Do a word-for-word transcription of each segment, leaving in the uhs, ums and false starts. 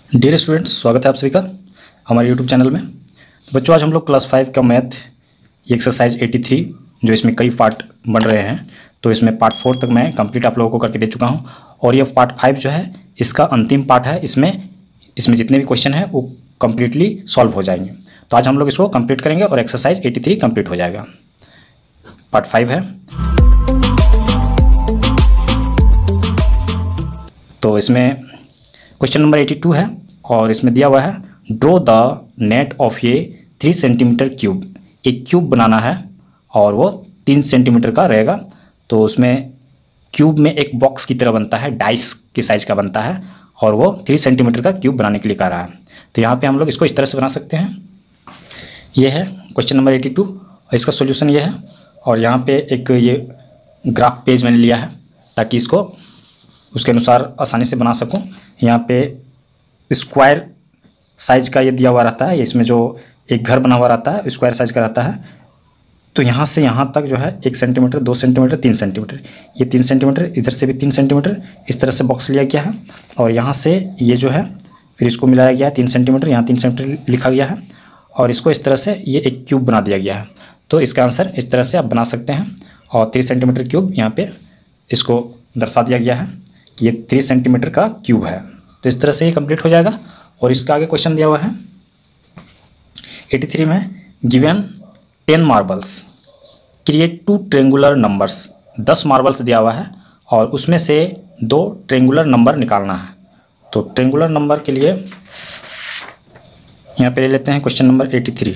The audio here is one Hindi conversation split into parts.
डियर स्टूडेंट्स, स्वागत है आप सभी का हमारे यूट्यूब चैनल में। तो बच्चों, आज हम लोग क्लास फाइव का मैथ एक्सरसाइज तिरासी, जो इसमें कई पार्ट बन रहे हैं, तो इसमें पार्ट फोर तक मैं कंप्लीट आप लोगों को करके दे चुका हूं और ये पार्ट फाइव जो है इसका अंतिम पार्ट है। इसमें इसमें जितने भी क्वेश्चन हैं वो कम्प्लीटली सॉल्व हो जाएंगे। तो आज हम लोग इसको कंप्लीट करेंगे और एक्सरसाइज तिरासी कंप्लीट हो जाएगा। पार्ट फाइव है। तो इसमें क्वेश्चन नंबर बयासी है और इसमें दिया हुआ है ड्रॉ द नेट ऑफ ये थ्री सेंटीमीटर क्यूब। एक क्यूब बनाना है और वो तीन सेंटीमीटर का रहेगा। तो उसमें क्यूब में एक बॉक्स की तरह बनता है, डाइस के साइज का बनता है और वो थ्री सेंटीमीटर का क्यूब बनाने के लिए कह रहा है। तो यहाँ पे हम लोग इसको इस तरह से बना सकते हैं। ये है क्वेश्चन नंबर बयासी और इसका सोल्यूशन ये है। और यहाँ पे एक ये ग्राफ पेज मैंने लिया है ताकि इसको उसके अनुसार आसानी से बना सकूं। यहाँ पे स्क्वायर साइज का ये दिया हुआ रहता है, इसमें जो एक घर बना हुआ रहता है स्क्वायर साइज का रहता है। तो यहाँ से यहाँ तक जो है एक सेंटीमीटर, दो सेंटीमीटर, तीन सेंटीमीटर, ये तीन सेंटीमीटर, इधर से भी तीन सेंटीमीटर, इस तरह से बॉक्स लिया गया है। और यहाँ से ये जो है फिर इसको मिलाया गया है तीन सेंटीमीटर, यहाँ तीन सेंटीमीटर लिखा गया है और इसको इस तरह से ये एक क्यूब बना दिया गया है। तो इसका आंसर इस तरह से आप बना सकते हैं। और थ्री सेंटीमीटर क्यूब यहाँ पे इसको दर्शा दिया गया है कि ये थ्री सेंटीमीटर का क्यूब है। तो इस तरह से ये कंप्लीट हो जाएगा। और इसका आगे क्वेश्चन दिया हुआ है तिरासी में, given ten marbles create two triangular numbers. दस मार्बल्स दिया हुआ है और उसमें से दो ट्रेंगुलर नंबर निकालना है। तो ट्रेंगुलर नंबर के लिए यहाँ पे ले लेते हैं क्वेश्चन नंबर तिरासी।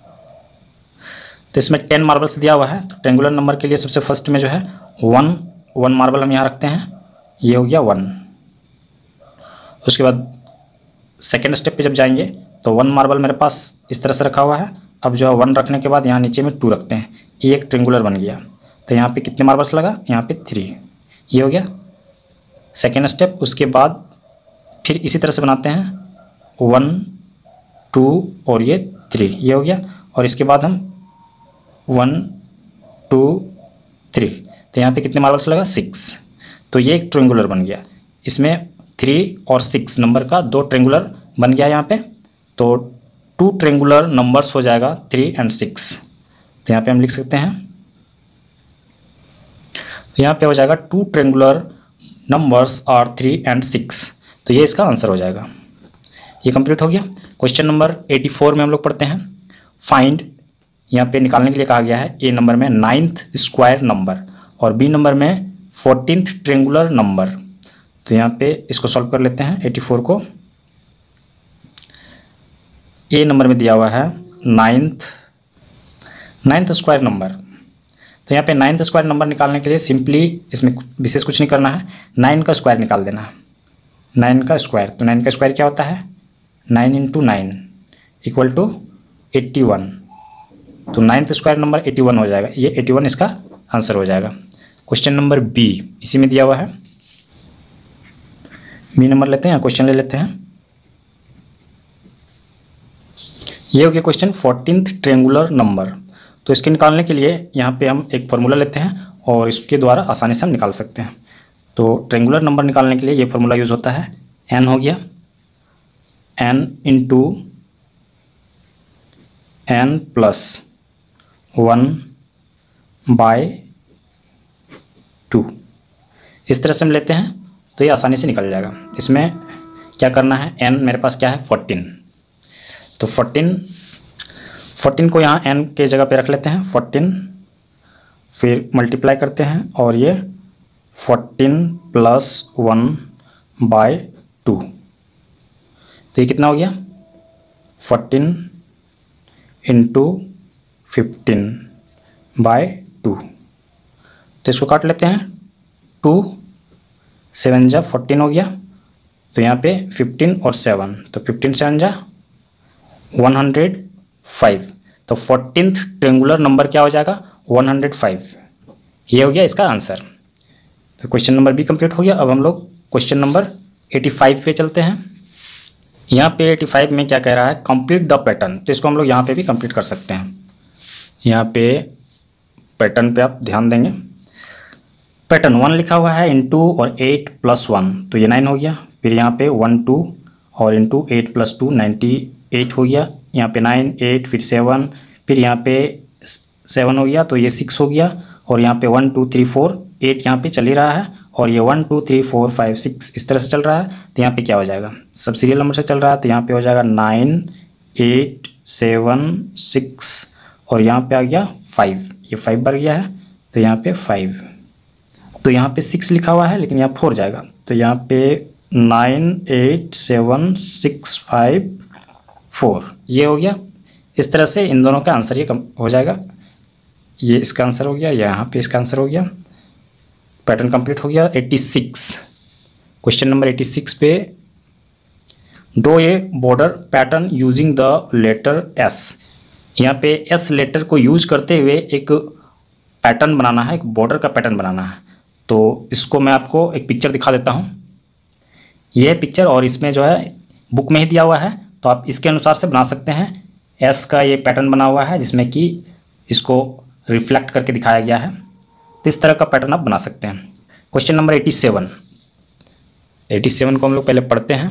तो इसमें टेन मार्बल्स दिया हुआ है। तो ट्रेंगुलर नंबर के लिए सबसे फर्स्ट में जो है वन वन मार्बल हम यहाँ रखते हैं, ये हो गया वन। उसके बाद सेकेंड स्टेप पे जब जाएंगे तो वन मार्बल मेरे पास इस तरह से रखा हुआ है। अब जो है वन रखने के बाद यहाँ नीचे में टू रखते हैं, ये एक ट्रेंगुलर बन गया। तो यहाँ पे कितने मार्बल्स लगा, यहाँ पे थ्री, ये हो गया सेकेंड स्टेप। उसके बाद फिर इसी तरह से बनाते हैं वन टू और ये थ्री, ये हो गया। और इसके बाद हम वन टू थ्री, तो यहाँ पे कितने मार्बल्स लगा, सिक्स। तो ये एक ट्रेंगुलर बन गया। इसमें थ्री और सिक्स नंबर का दो ट्रेंगुलर बन गया यहाँ पे। तो टू ट्रेंगुलर नंबर्स हो जाएगा थ्री एंड सिक्स। तो यहाँ पे हम लिख सकते हैं, तो यहाँ पे हो जाएगा two triangular numbers are three and six. तो ये इसका आंसर हो जाएगा। ये कंप्लीट हो गया। क्वेश्चन नंबर चौरासी में हम लोग पढ़ते हैं फाइंड। यहाँ पे निकालने के लिए कहा गया है ए नंबर में नाइन्थ स्क्वायर नंबर और बी नंबर में फोर्टीन्थ ट्रेंगुलर नंबर। तो यहाँ पे इसको सॉल्व कर लेते हैं। चौरासी को ए नंबर में दिया हुआ है नाइन्थ नाइन्थ स्क्वायर नंबर। तो यहाँ पे नाइन्थ स्क्वायर नंबर निकालने के लिए सिंपली इसमें विशेष कुछ नहीं करना है, नाइन का स्क्वायर निकाल देना है। नाइन का स्क्वायर, तो नाइन का स्क्वायर क्या होता है, nine into nine equal to eighty one. तो ninth square number eighty one हो जाएगा। ये एट्टी वन इसका आंसर हो जाएगा। क्वेश्चन नंबर बी इसी में दिया हुआ है, बी नंबर लेते हैं, क्वेश्चन ले लेते हैं। ये हो गया क्वेश्चन फोर्टीन्थ ट्रेंगुलर नंबर। तो इसके निकालने के लिए यहाँ पे हम एक फार्मूला लेते हैं और इसके द्वारा आसानी से हम निकाल सकते हैं। तो ट्रेंगुलर नंबर निकालने के लिए ये फार्मूला यूज़ होता है, एन हो गया N into N plus one by two. इस तरह से हम लेते हैं तो ये आसानी से निकल जाएगा। इसमें क्या करना है, एन मेरे पास क्या है फोर्टीन। तो फोर्टीन फोर्टीन को यहाँ एन के जगह पे रख लेते हैं फोर्टीन, फिर मल्टीप्लाई करते हैं और ये fourteen plus one by two. तो ये कितना हो गया, fourteen into fifteen by two. तो इसको काट लेते हैं, टू सेवन जा फोर्टीन हो गया। तो यहाँ पे फिफ्टीन और सेवन, तो फिफ्टीन सेवन जा वन हंड्रेड फाइव। तो फोर्टीन्थ ट्रेंगुलर नंबर क्या हो जाएगा, वन हंड्रेड फाइव। ये हो गया इसका आंसर। तो क्वेश्चन नंबर बी कंप्लीट हो गया। अब हम लोग क्वेश्चन नंबर पचासी पे चलते हैं। यहाँ पे पचासी में क्या कह रहा है, कंप्लीट द पैटर्न। तो इसको हम लोग यहाँ पे भी कंप्लीट कर सकते हैं। यहाँ पे पैटर्न पे आप ध्यान देंगे, पैटर्न वन लिखा हुआ है इंटू और एट प्लस वन, तो ये नाइन हो गया। फिर यहाँ पे वन टू और into eight plus two ninety eight हो गया। यहाँ पे नाइन, एट, फिर सेवन, फिर यहाँ पे सेवन हो गया, तो ये सिक्स हो गया। और यहाँ पे one two three four eight यहाँ पे चल ही रहा है, और ये one two three four five six इस तरह से चल रहा है। तो यहाँ पे क्या हो जाएगा, सब सीरियल नंबर से चल रहा है, तो यहाँ पे हो जाएगा नाइन, एट, सेवन, सिक्स, और यहाँ पे आ गया फाइव, ये फाइव बढ़ गया है, तो यहाँ पे फाइव। तो यहाँ पे सिक्स लिखा हुआ है लेकिन यहाँ फोर जाएगा, तो यहाँ पे nine, eight, seven, six, five, four, ये हो गया। इस तरह से इन दोनों का आंसर ये कम हो जाएगा। ये इसका आंसर हो गया, यहाँ पे इसका आंसर हो गया। पैटर्न कंप्लीट हो गया। Eighty six, question number eighty six पे, draw a border pattern using the letter S. यहाँ पे एस लेटर को यूज करते हुए एक पैटर्न बनाना है, एक बॉर्डर का पैटर्न बनाना है। तो इसको मैं आपको एक पिक्चर दिखा देता हूँ। यह पिक्चर और इसमें जो है बुक में ही दिया हुआ है, तो आप इसके अनुसार से बना सकते हैं। एस का ये पैटर्न बना हुआ है जिसमें कि इसको रिफ्लेक्ट करके दिखाया गया है, तो इस तरह का पैटर्न आप बना सकते हैं। Question number eighty seven, eighty seven को हम लोग पहले पढ़ते हैं।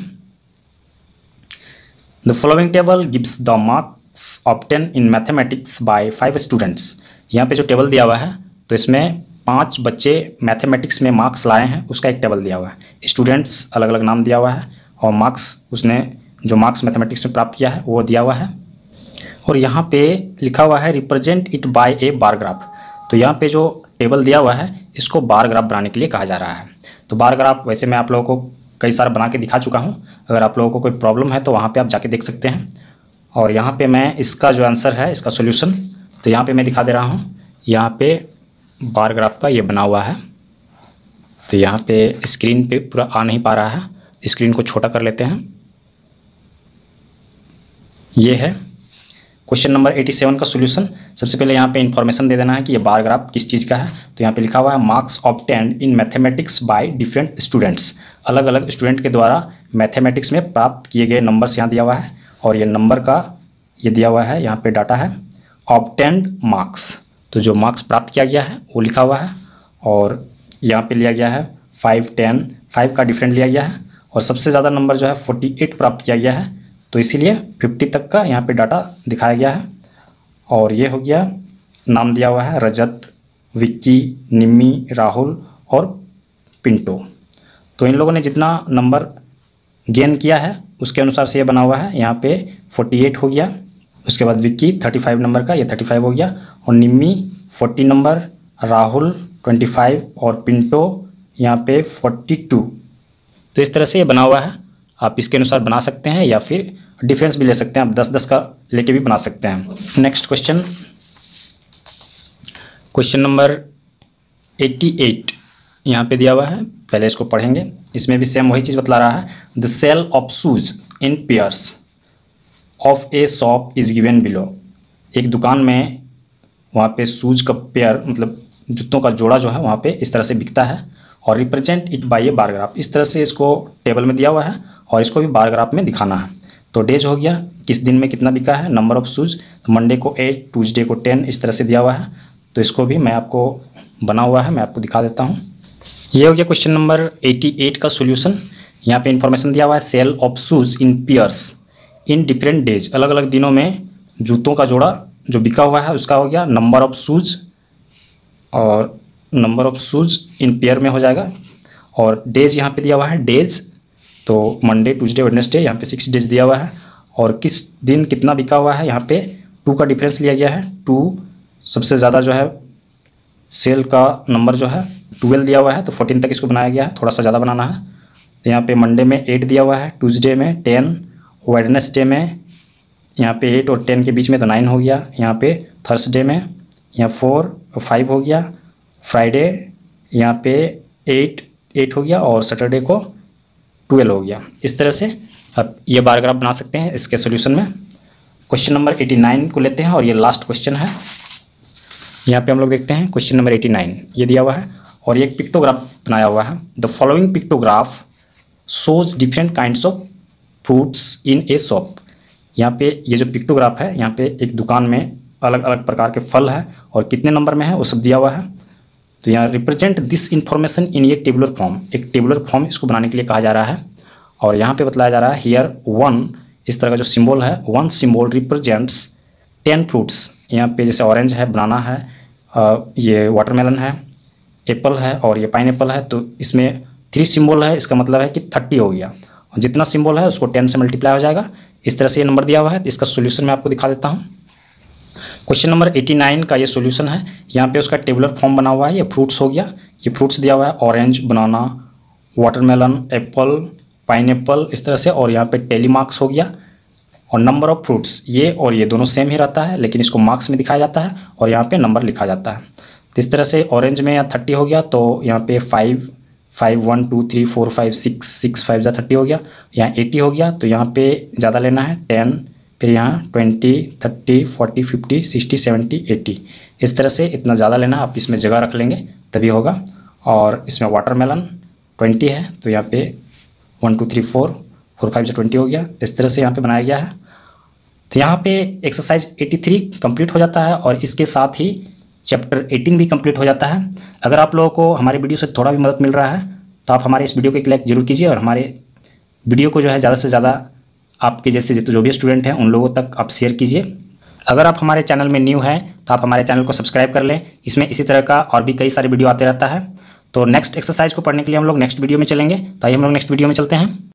The following table gives the marks obtain in mathematics by five students. यहाँ पे जो टेबल दिया हुआ है, तो इसमें पांच बच्चे मैथमेटिक्स में मार्क्स लाए हैं, उसका एक टेबल दिया हुआ है। स्टूडेंट्स अलग अलग नाम दिया हुआ है, और मार्क्स उसने जो मार्क्स मैथमेटिक्स में प्राप्त किया है वो दिया हुआ है। और यहाँ पे लिखा हुआ है represent it by a bar graph. तो यहाँ पे जो टेबल दिया हुआ है इसको बार ग्राफ बनाने के लिए कहा जा रहा है। तो बार ग्राफ वैसे मैं आप लोगों को कई सारा बना के दिखा चुका हूँ, अगर आप लोगों को कोई प्रॉब्लम है तो वहाँ पे आप जाके देख सकते हैं। और यहाँ पे मैं इसका जो आंसर है, इसका सोल्यूशन, तो यहाँ पे मैं दिखा दे रहा हूँ। यहाँ पे बार ग्राफ का ये बना हुआ है, तो यहाँ पे स्क्रीन पे पूरा आ नहीं पा रहा है, स्क्रीन को छोटा कर लेते हैं। ये है क्वेश्चन नंबर एटी सेवन का सोल्यूशन। सबसे पहले यहाँ पे इन्फॉर्मेशन दे देना है कि ये बार ग्राफ किस चीज़ का है। तो यहाँ पे लिखा हुआ है marks obtained in mathematics by different students. अलग अलग स्टूडेंट के द्वारा मैथमेटिक्स में प्राप्त किए गए नंबर्स यहाँ दिया हुआ है, और ये नंबर का ये दिया हुआ है, यहाँ पे डाटा है ऑब्टेन्ड मार्क्स। तो जो मार्क्स प्राप्त किया गया है वो लिखा हुआ है, और यहाँ पे लिया गया है फाइव, टेन, फाइव का डिफरेंट लिया गया है, और सबसे ज़्यादा नंबर जो है फोर्टी एट प्राप्त किया गया है, तो इसीलिए फिफ्टी तक का यहाँ पे डाटा दिखाया गया है। और ये हो गया, नाम दिया हुआ है रजत, विक्की, निम्मी, राहुल और पिंटो। तो इन लोगों ने जितना नंबर गेन किया है उसके अनुसार से ये बना हुआ है। यहाँ पे फोर्टी एट हो गया, उसके बाद विक्की थर्टी फाइव नंबर का, ये थर्टी फाइव हो गया, और Nimmi forty number, Rahul twenty five और पिंटो यहाँ पे फोर्टी टू। तो इस तरह से ये बना हुआ है। आप इसके अनुसार बना सकते हैं, या फिर डिफरेंस भी ले सकते हैं, आप दस दस का लेके भी बना सकते हैं। Next question, question number eighty eight यहाँ पे दिया हुआ है, पहले इसको पढ़ेंगे। इसमें भी सेम वही चीज़ बतला रहा है। The sale of shoes in pairs of a shop is given below. एक दुकान में वहाँ पे शूज का पेयर, मतलब जूतों का जोड़ा जो है वहाँ पे इस तरह से बिकता है, और represent it by a bar graph. इस तरह से इसको टेबल में दिया हुआ है और इसको भी बार ग्राफ में दिखाना है। तो डेज हो गया, किस दिन में कितना बिका है, नंबर ऑफ शूज़, तो मंडे को एट, ट्यूसडे को टेन, इस तरह से दिया हुआ है। तो इसको भी मैं आपको बना हुआ है, मैं आपको दिखा देता हूँ। ये हो गया क्वेश्चन नंबर एट्टी एट का सोल्यूशन। यहाँ पे इन्फॉर्मेशन दिया हुआ है sale of shoes in pairs in different days. अलग अलग दिनों में जूतों का जोड़ा जो बिका हुआ है उसका हो गया नंबर ऑफ शूज़, और number of shoes in pair में हो जाएगा। और डेज यहाँ पे दिया हुआ है डेज, तो मंडे, ट्यूसडे, वेडनेसडे, यहाँ पे सिक्स डेज दिया हुआ है। और किस दिन कितना बिका हुआ है, यहाँ पे टू का डिफरेंस लिया गया है। टू सबसे ज़्यादा जो है सेल का नंबर जो है ट्वेल्व दिया हुआ है, तो फोर्टीन तक इसको बनाया गया है, थोड़ा सा ज़्यादा बनाना है। तो यहाँ पे मंडे में एट दिया हुआ है, ट्यूसडे में टेन, वेडनेसडे में यहाँ पे एट और टेन के बीच में तो नाइन हो गया। यहाँ पे थर्सडे में यहाँ फोर और फाइव हो गया। फ्राइडे यहाँ पे एट एट हो गया, और सैटरडे को ट्वेल्व हो गया। इस तरह से आप ये बार ग्राफ बना सकते हैं इसके सॉल्यूशन में। क्वेश्चन नंबर एटी नाइन को लेते हैं, और ये लास्ट क्वेश्चन है। यहाँ पे हम लोग देखते हैं क्वेश्चन नंबर एटी नाइन, ये दिया हुआ है और ये एक पिक्टोग्राफ बनाया हुआ है। The following pictograph shows different kinds of fruits in a shop. यहाँ पे ये जो पिक्टोग्राफ है, यहाँ पे एक दुकान में अलग अलग प्रकार के फल है और कितने नंबर में है वो सब दिया हुआ है। तो यहाँ represent this information in a tabular form, एक टेबुलर फॉर्म इसको बनाने के लिए कहा जा रहा है। और यहाँ पे बतलाया जा रहा है हियर वन, इस तरह का जो सिंबल है, one symbol represents ten fruits. यहाँ पे जैसे ऑरेंज है, बनाना है, ये वाटरमेलन है, एप्पल है और ये पाइनएप्पल है, तो इसमें थ्री सिंबल है, इसका मतलब है कि थर्टी हो गया। और जितना सिंबल है उसको टेन से मल्टीप्लाई हो जाएगा। इस तरह से ये नंबर दिया हुआ है। तो इसका सोल्यूशन मैं आपको दिखा देता हूँ। क्वेश्चन नंबर नवासी का ये सोल्यूशन है। यहाँ पे उसका टेबुलर फॉर्म बना हुआ है। ये फ्रूट्स हो गया, ये फ्रूट्स दिया हुआ है, orange, banana, watermelon, apple, pineapple, इस तरह से। और यहाँ पे टेली मार्क्स हो गया और नंबर ऑफ फ्रूट्स, ये और ये दोनों सेम ही रहता है, लेकिन इसको मार्क्स में दिखाया जाता है और यहाँ पे नंबर लिखा जाता है। तो इस तरह से ऑरेंज में यहाँ थर्टी हो गया, तो यहाँ पे five five one two three four five six six five जा थर्टी हो गया। यहाँ एटी हो गया, तो यहाँ पे ज़्यादा लेना है टेन, फिर यहाँ twenty, thirty, forty, fifty, sixty, seventy, eighty, इस तरह से इतना ज़्यादा लेना। आप इसमें जगह रख लेंगे तभी होगा। और इसमें वाटरमेलन ट्वेंटी है, तो यहाँ पे one two three four four five जो ट्वेंटी हो गया। इस तरह से यहाँ पे बनाया गया है। तो यहाँ पे एक्सरसाइज तिरासी कंप्लीट हो जाता है और इसके साथ ही चैप्टर अठारह भी कंप्लीट हो जाता है। अगर आप लोगों को हमारे वीडियो से थोड़ा भी मदद मिल रहा है तो आप हमारे इस वीडियो को एक लाइक जरूर कीजिए और हमारे वीडियो को जो है ज़्यादा से ज़्यादा आपके जैसे जो भी स्टूडेंट हैं उन लोगों तक आप शेयर कीजिए। अगर आप हमारे चैनल में न्यू हैं तो आप हमारे चैनल को सब्सक्राइब कर लें। इसमें इसी तरह का और भी कई सारे वीडियो आते रहता है। तो नेक्स्ट एक्सरसाइज को पढ़ने के लिए हम लोग नेक्स्ट वीडियो में चलेंगे। तो आइए हम लोग नेक्स्ट वीडियो में चलते हैं।